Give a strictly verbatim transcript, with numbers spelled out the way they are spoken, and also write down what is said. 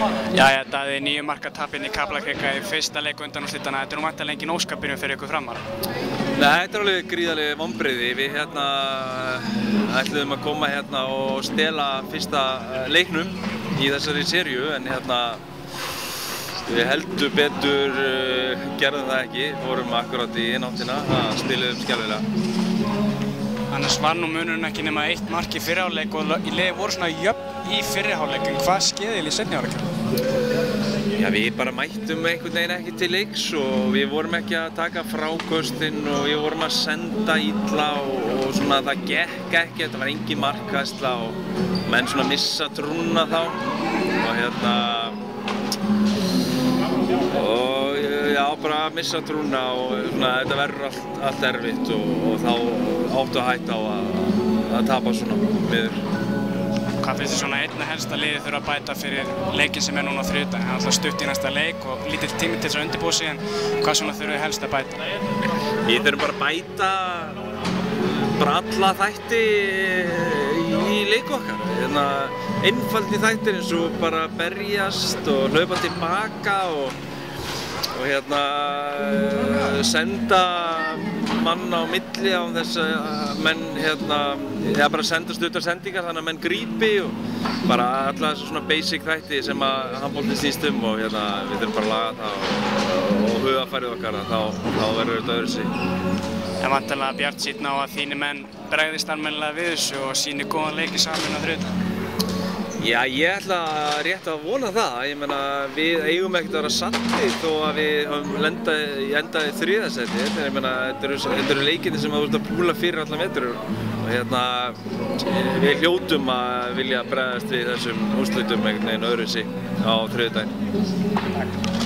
Jæja, Daði, níu marka tapinn í Kaplakrika í fyrsta leik undanúrslitana. Þetta er nú væntanlega engin óskabyrjun fyrir ykkur Framara? Nei, þetta er alveg gríðarleg vonbrigði. Við hérna ætluðum að koma hérna og stela fyrsta leiknum í þessari seríu, en hérna við heldur betur uh, gerðum það ekki. Fórum akkurat í innáttina, það stiluðum skelfilega. Annars var nú munurinn ekki nema eitt mark í fyrri hálfleik og liðin voru svona jöfn í fyrri hálfleik, en hvað skeði í seinni hálfleik? Já, við bara mættum einhvern veginn ekki til leiks og við vorum ekki að taka fráköstin og við vorum að senda illa og, og svona það gekk ekki, þetta var engin markahæsla og menn svona missa trúna þá og hérna og já, bara missa trúna og svona þetta verður allt, allt erfitt og, og þá áttu að hætta á að, að tapa svona miður. Hvað finnst þið svona einna helsta liðið þurfa að bæta fyrir leikin sem er núna á þriðjudaginn? Það er alltaf stutt í næsta leik og lítill tími til þess að undirbúa sig, en hvað svona þurfum við helst að bæta? Við þurfum bara að bæta bara alla þætti í leiku okkar. Hérna, einfaldi þættir eins og bara berjast og hlaupa tilbaka og, og hérna, senda mann á milli á þess að menn hérna, eða bara senda stuttar sendingar þannig að menn grípi og bara alla þessu svona basic þætti sem að handboltinn snýst um og hérna við þurfum bara að laga það og, og hugafærið okkar, þá, þá verður þetta öðruvísi. En væntanlega bjartsýnn á að þínir menn bregðist almennilega við þessu og sýni góðan leik í saman á þriðjudaginn? Já, ég ætla rétt að vona það. Ég meina, við eigum ekkert að vera sattir þó að við höfum lendað, endað í þriðja sæti. Ég meina, þetta eru, þetta eru leikirnir sem þú ert að púla fyrir allan vetur og hérna, við hljótum að vilja bregðast við þessum úrslitum einhvern veginn öðruvísi á þriðjudaginn.